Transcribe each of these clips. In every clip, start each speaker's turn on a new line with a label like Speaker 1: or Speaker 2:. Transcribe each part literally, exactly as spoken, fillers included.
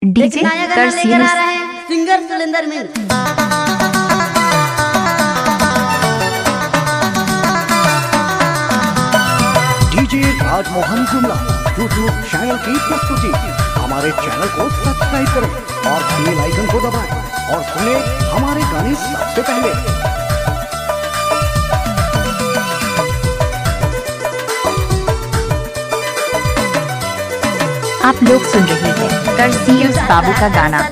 Speaker 1: DJ
Speaker 2: लेकर आ रहे हैं singer Sulender Mil.
Speaker 3: DJ Rajmohan Gumla YouTube channel की प्रस्तुति। हमारे चैनल को सब्सक्राइब करें और बेल आइकन को दबाएं और सुने हमारे गाने सबसे पहले।
Speaker 1: आप लोग सुन रहे हैं तरसीम बाबू का गाना।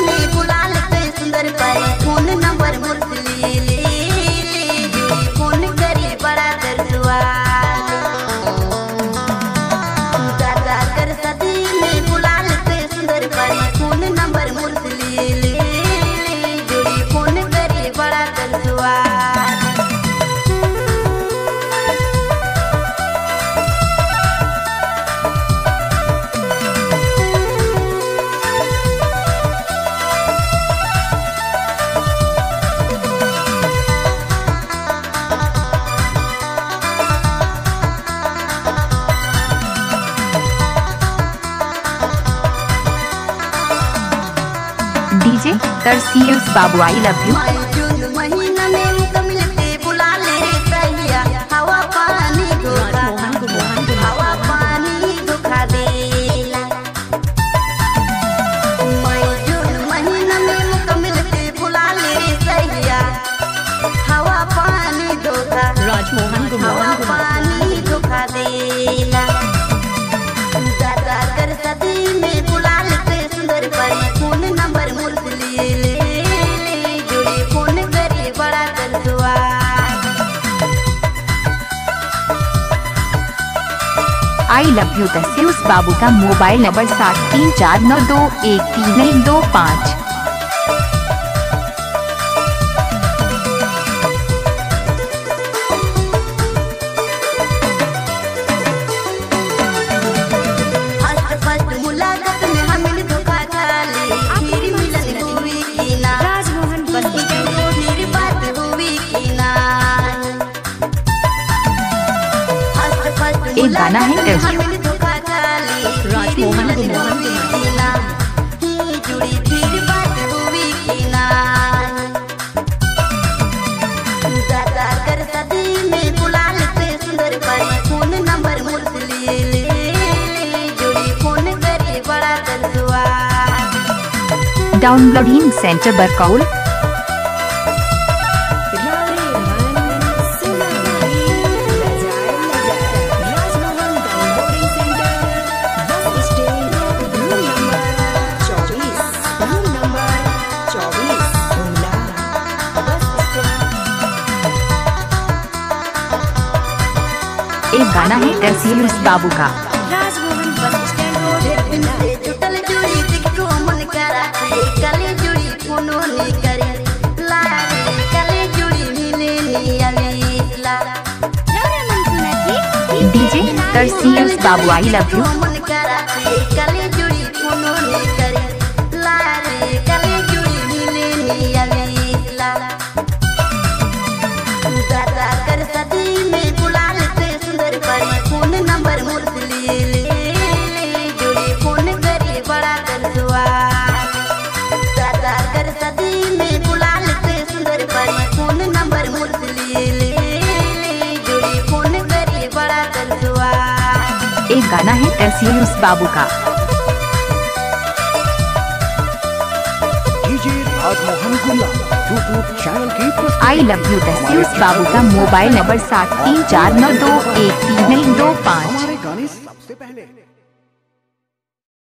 Speaker 1: डीजे तरसीम बाबू आई लव यू।
Speaker 2: महीना में मिलते बुला ले सैया, हवा पानी धोखा हवा पानी धोखा देला। मई जून महीना में मिलते बुला ले सैया, हवा पानी धोखा हवा पानी धोखा देला। दादा कर सदी में बुला लेते सुंदर परी, फोन नंबर मुझसे ले ले जुड़ी फोन करे बड़ा कंसुआ।
Speaker 1: आई लव यू तरसीम बाबू का मोबाइल नंबर सात तीन चार नौ दो एक तीन एक दो पाँच। एक गाना है राजमोहन
Speaker 2: जुड़ी फिर बात हुई की ना। दादा कर सदी में बुला लेते सुंदर परी, फोन नंबर मुझसे ले ले जुड़ी फोन करे बड़ा कंसुआ।
Speaker 1: Downloading centre Barkaul. एक गाना है तरसीम बाबू का।
Speaker 2: जुटल जुड़ी दिखो मन करा, कले जुड़ी फोनो ने करे लारे, कले जुड़ी मिले नियला।
Speaker 1: डीजे तरसीम बाबू आई लव यू।
Speaker 2: मन करा कले जुड़ी फोनो ने करे लारे, कले जुड़ी मिले नियला। दादा कर सदी में बुला लेते सुंदर परी, फोन नंबर मुझसे ले ले जुड़ी फोन करे बड़ा कंसुआ। दादा कर सदी में बुला लेते सुंदर परी, फोन नंबर मुझसे ले ले जुड़ी फोन करे बड़ा कंसुआ।
Speaker 1: एक गाना है तरसीम बाबू का।
Speaker 3: DJ Rajmohan Gumla YouTube channel की प्रस्तुति।
Speaker 1: आई लव यू तरसीम बाबू का मोबाइल नंबर सात तीन चार नौ दो एक तीन एक दो पाँच।
Speaker 3: हमारे गाने सबसे पहले।